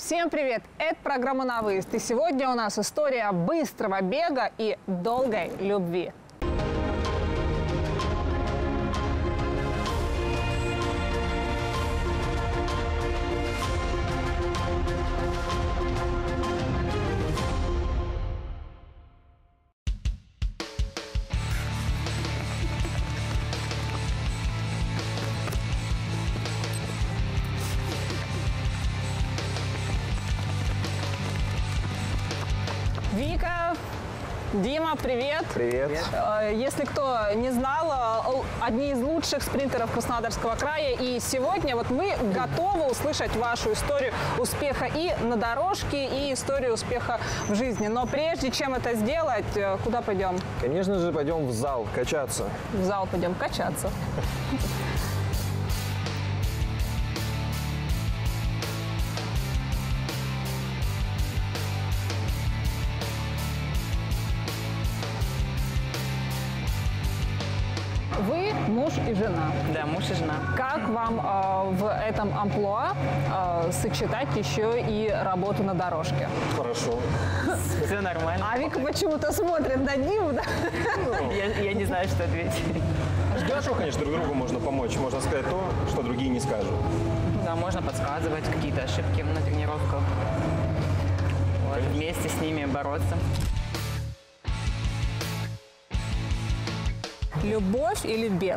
Всем привет! Это программа «На выезд». И сегодня у нас история быстрого бега и долгой любви. Вика, Дима, привет! Привет! Если кто не знал, одни из лучших спринтеров Краснодарского края. И сегодня вот мы готовы услышать вашу историю успеха и на дорожке, и историю успеха в жизни. Но прежде чем это сделать, куда пойдем? Конечно же, пойдем в зал качаться. В зал пойдем качаться. Вы муж и жена. Да, муж и жена. Как вам в этом амплуа сочетать еще и работу на дорожке? Хорошо. Все нормально. А Вика почему-то смотрит на Диму, да? Я не знаю, что ответить. Хорошо, конечно, друг другу можно помочь. Можно сказать то, что другие не скажут. Да, можно подсказывать какие-то ошибки на тренировках. Вот, вместе с ними бороться. Любовь или бег?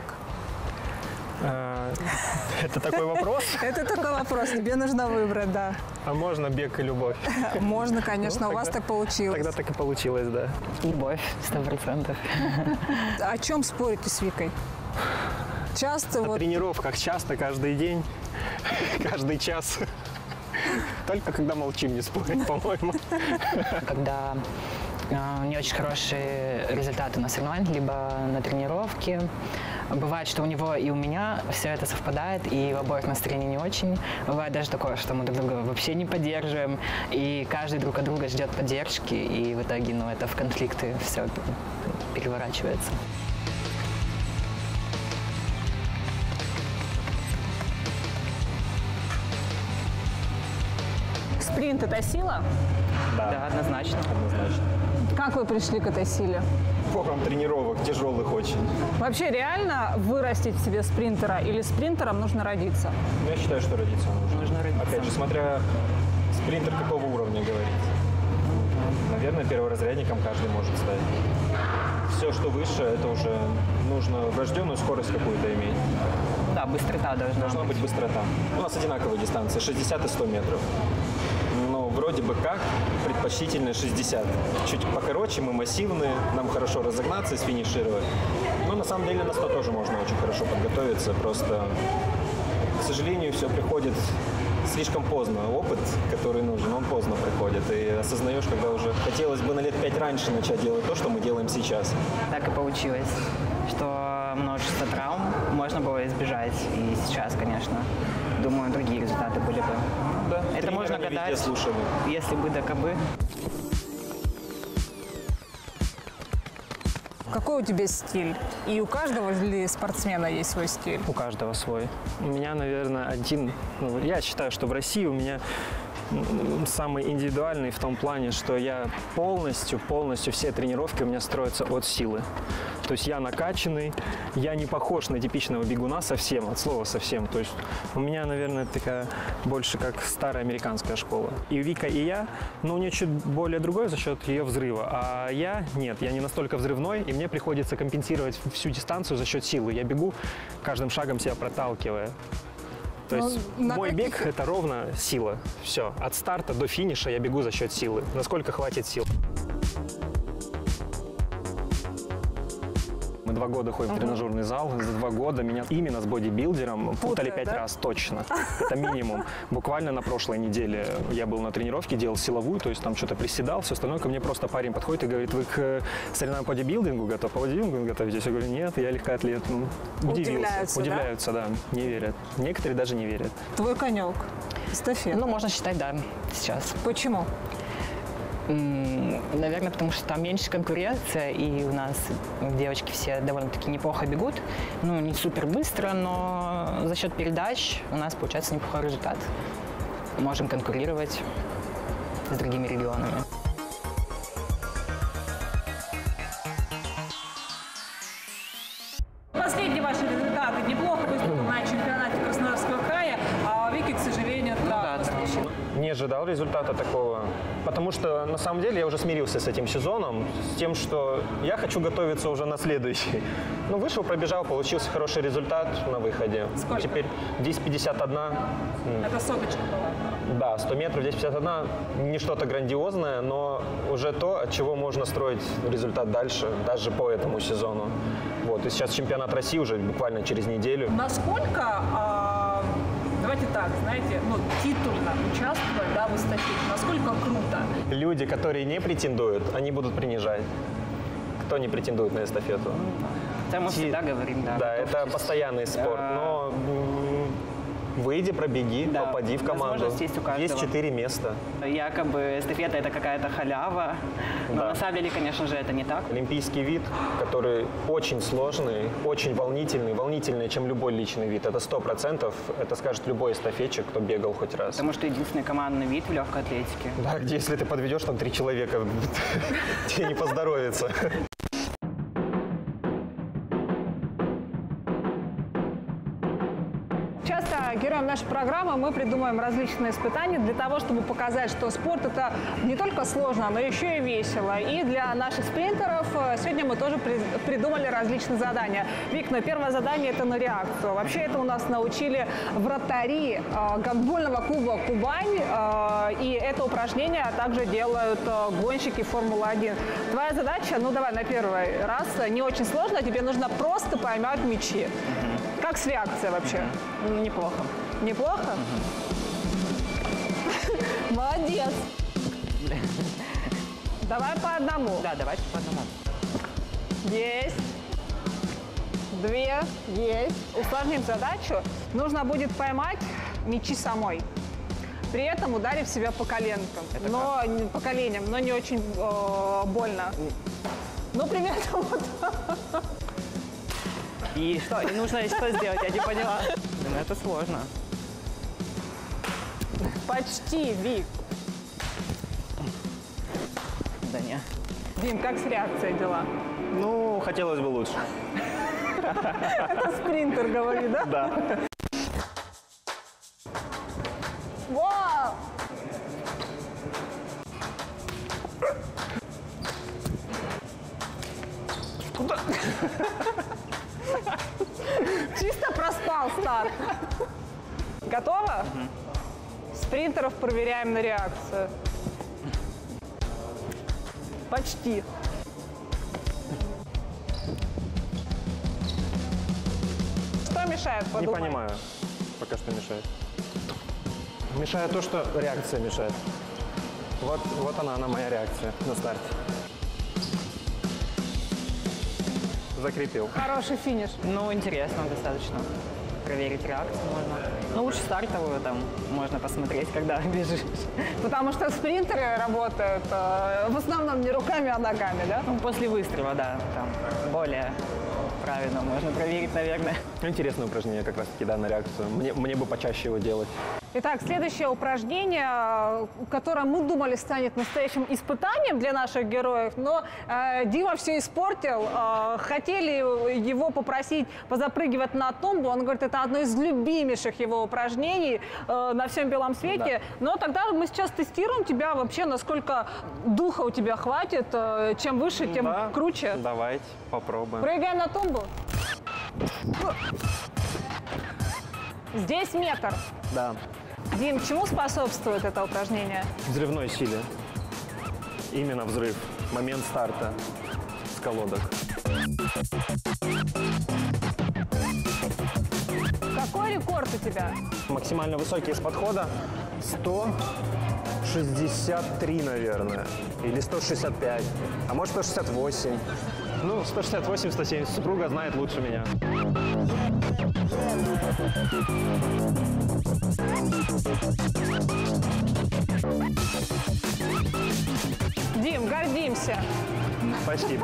Это такой вопрос? Это такой вопрос, тебе нужно выбрать, да. А можно бег и любовь? Можно, конечно, у вас так получилось. Тогда так и получилось, да. Любовь, 100%. О чем спорите с Викой? Часто На вот... тренировках часто, каждый день, каждый час. Только когда молчим, не спорить, по-моему. Когда не очень хорошие результаты на соревнованиях, либо на тренировке. Бывает, что у него и у меня все это совпадает, и в обоих настроение не очень. Бывает даже такое, что мы друг друга вообще не поддерживаем, и каждый друг от друга ждет поддержки, и в итоге, это в конфликты все переворачивается. Спринт – это сила? Да, однозначно. Однозначно. Как вы пришли к этой силе? Богом тренировок, тяжелых очень. Вообще реально вырастить в себе спринтера или спринтером нужно родиться? Я считаю, что родиться нужно. Нужно родиться. Опять же, смотря спринтер какого уровня говорить. Наверное, перворазрядником каждый может стать. Все, что выше, это уже нужно врожденную скорость какую-то иметь. Да, быстрота Должна быть быстрота. У нас одинаковые дистанции, 60 и 100 метров. Но вроде бы как предпочтительно 60. Чуть покороче, мы массивные, нам хорошо разогнаться и сфинишировать. Но на самом деле на 100 тоже можно очень хорошо подготовиться. Просто, к сожалению, все приходит слишком поздно. Опыт, который нужен, он поздно приходит. И осознаешь, когда уже хотелось бы на лет 5 раньше начать делать то, что мы делаем сейчас. Так и получилось, что множество травм можно было избежать. И сейчас, конечно, думаю, другие результаты были бы. Да, Это можно гадать, слушали. если бы да кабы. Какой у тебя стиль? И у каждого ли спортсмена есть свой стиль? У каждого свой. У меня, наверное, один... я считаю, что в России у меня самый индивидуальный в том плане, что я полностью все тренировки у меня строятся от силы. То есть я накачанный, я не похож на типичного бегуна совсем, от слова совсем. То есть у меня, наверное, такая больше как старая американская школа. И Вика, и я, но у нее чуть более другое за счет ее взрыва. А я нет, я не настолько взрывной, и мне приходится компенсировать всю дистанцию за счет силы. Я бегу каждым шагом себя проталкивая. То есть мой бег – это ровно сила. Все, от старта до финиша я бегу за счет силы. Насколько хватит сил. Мы 2 года ходим в тренажерный зал. За 2 года меня именно с бодибилдером путали 5 раз точно. Это минимум. Буквально на прошлой неделе я был на тренировке, делал силовую, то есть там что-то приседал, все остальное. Ко мне просто парень подходит и говорит: вы к соревнованиям по бодибилдингу готовы? По бодибилдингу готовитесь? Я говорю: нет, я легкоатлет. Удивился. Удивляются, да? Не верят. Некоторые даже не верят. Твой конек. Эстафета. Можно считать, да, сейчас. Почему? Наверное, потому что там меньше конкуренция, и у нас девочки все довольно-таки неплохо бегут. Не супер быстро, но за счет передач у нас получается неплохой результат. можем конкурировать с другими регионами. Последние ваши результаты. Неплохо выступил на чемпионате Краснодарского края, а Вики, к сожалению, Не ожидал результата такого, потому что на самом деле я уже смирился с этим сезоном, с тем, что я хочу готовиться уже на следующий. Ну, вышел, пробежал, получился хороший результат на выходе. Сколько? Теперь 10:51. Это соточка была. Да, 100 метров, 10:51. Не что-то грандиозное, но уже то, от чего можно строить результат дальше, даже по этому сезону. Вот. И сейчас чемпионат России уже буквально через неделю. Насколько, давайте так, знаете, ну, титульно участвовать, да, в эстафете, насколько круто? Люди, которые не претендуют, они будут принижать. Кто не претендует на эстафету? Это мы всегда говорим, да. Да, это постоянный спорт, но выйди, пробеги, Да, попади в команду. возможность есть у каждого. Есть 4 места. Якобы эстафета – это какая-то халява, но Да. на самом деле, конечно же, это не так. Олимпийский вид, который очень сложный, очень волнительный, волнительнее, чем любой личный вид. Это 100%, это скажет любой эстафетчик, кто бегал хоть раз. Потому что единственный командный вид в легкой атлетике. Да, где если ты подведешь там 3 человека, тебе не поздоровится. Часто героям нашей программы мы придумаем различные испытания для того, чтобы показать, что спорт – это не только сложно, но еще и весело. И для наших спринтеров сегодня мы тоже придумали различные задания. Вик, но первое задание – это на реакцию. Вообще это у нас научили вратари гандбольного клуба «Кубань». И это упражнение также делают гонщики Формулы-1. Твоя задача, ну давай на первый раз, не очень сложно, тебе нужно просто поймать мячи. Как с реакцией вообще? Неплохо. Неплохо? Молодец. Давай по одному. Да, давайте по одному. Есть. 2. Есть. Усложним задачу. Нужно будет поймать мячи самой. При этом ударив себя по коленкам. Но по коленям, но не очень больно. Ну, примерно вот. И что? И нужно что сделать? Я не поняла. Ну, это сложно. Почти, Вик. Да не. Дим, как с реакцией дела? Ну, хотелось бы лучше. Это спринтер, говорит, да? Да. Вау! Куда? Чисто проспал старт. Готово? Спринтеров проверяем на реакцию. Почти. Что мешает, Не подумай? понимаю. Пока что мешает. Мешает то, что реакция мешает. Вот она моя реакция на старте. Закрепил. Хороший финиш. Ну, интересно достаточно. Проверить реакцию можно. Ну, лучше стартовую там можно посмотреть, когда бежишь. Потому что спринтеры работают в основном не руками, а ногами, да? Ну, после выстрела, да, там более правильно можно проверить, наверное. Интересное упражнение как раз-таки, да, на реакцию. Мне бы почаще его делать. Итак, следующее упражнение, которое мы думали станет настоящим испытанием для наших героев, но Дима все испортил. Хотели его попросить позапрыгивать на тумбу. Он говорит, это одно из любимейших его упражнений на всем белом свете. Да. Но тогда мы сейчас тестируем тебя вообще, насколько духа у тебя хватит. Чем выше, тем круче. Давайте попробуем. Прыгаем на тумбу. Здесь метр. Да. Дим, чему способствует это упражнение? Взрывной силе. Именно взрыв. Момент старта с колодок. Какой рекорд у тебя? Максимально высокий из подхода 163, наверное. Или 165. А может 168. Ну, 168-170. Супруга знает лучше меня. Дим, гордимся. Почти.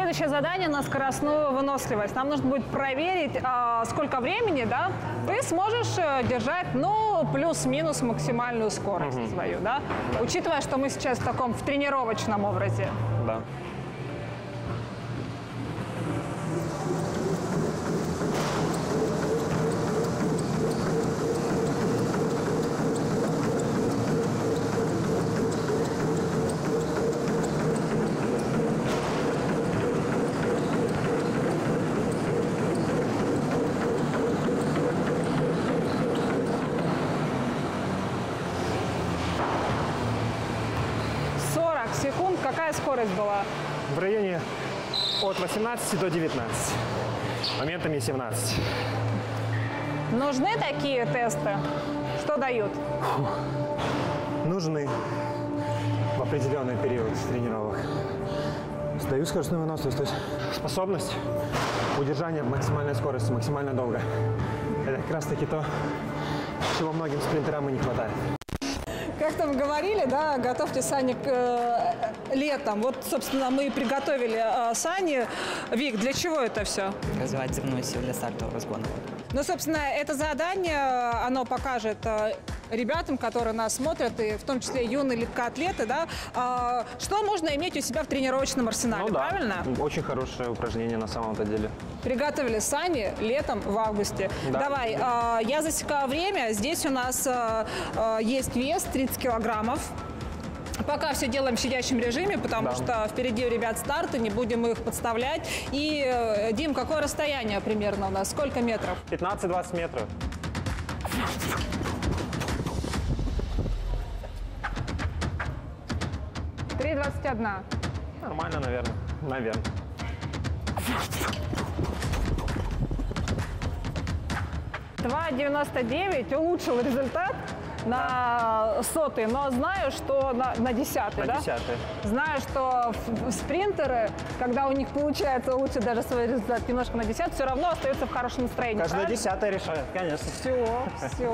Следующее задание на скоростную выносливость. Нам нужно будет проверить, сколько времени, да, ты сможешь держать, ну, плюс-минус максимальную скорость свою, да? Учитывая, что мы сейчас в тренировочном образе. Да. Секунд. Какая скорость была? В районе от 18 до 19. Моментами 17. Нужны такие тесты? Что дают? Нужны в определенный период тренировок. Сдаю скоростную выносливость, то есть способность удержания максимальной скорости максимально долго. Это как раз таки то, чего многим спринтерам и не хватает. Как там говорили, да, готовьте сани летом. Вот, собственно, мы и приготовили сани. Вик, для чего это все? Развивать зубную силу для стартового разгона. Ну, собственно, это задание, оно покажет ребятам, которые нас смотрят, и в том числе юные легкоатлеты, да, что можно иметь у себя в тренировочном арсенале, Ну да, правильно? очень хорошее упражнение на самом-то деле. Приготовили сани летом в августе. Да. Давай, я засекаю время. Здесь у нас есть вес 30 килограммов. Пока все делаем в сидячем режиме, потому что впереди у ребят старты, не будем их подставлять. И, Дим, какое расстояние примерно у нас? Сколько метров? 15-20 метров. — 3:21. Нормально, наверное. Наверное. — 2:99 улучшил результат на сотый, но знаю, что на десятый, На да? 10-й. Знаю, что спринтеры, когда у них получается улучшить даже свой результат немножко на 10, все равно остаются в хорошем настроении. Каждая правильно? 10-я решает, конечно. Все.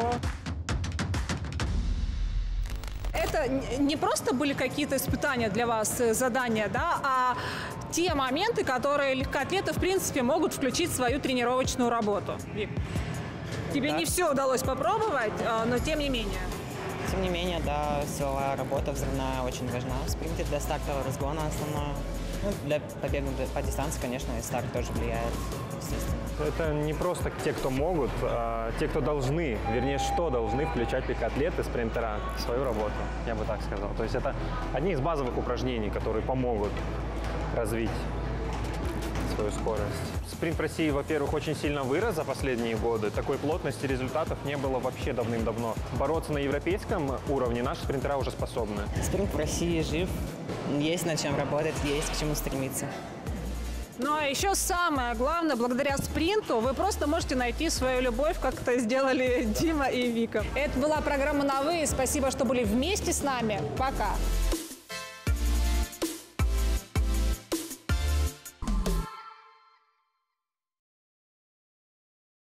Это не просто были какие-то испытания для вас, задания, да, а те моменты, которые легкоатлеты, в принципе, могут включить в свою тренировочную работу. Вик, тебе не все удалось попробовать, но тем не менее. Тем не менее, да, силовая работа взрывная очень важна. В спринте для стартового разгона основное. Ну, для побега по дистанции, конечно, и старт тоже влияет, естественно. Это не просто те, кто могут, а те, кто должны, вернее, что должны включать легкоатлеты, спринтера в свою работу, я бы так сказал. То есть это одни из базовых упражнений, которые помогут развить свою скорость. Спринт в России, во-первых, очень сильно вырос за последние годы. Такой плотности результатов не было вообще давным-давно. Бороться на европейском уровне наши спринтера уже способны. Спринт в России жив, есть над чем работать, есть к чему стремиться. Ну а еще самое главное, благодаря спринту вы просто можете найти свою любовь, как это сделали Дима и Вика. Это была программа «На вы». Спасибо, что были вместе с нами. Пока.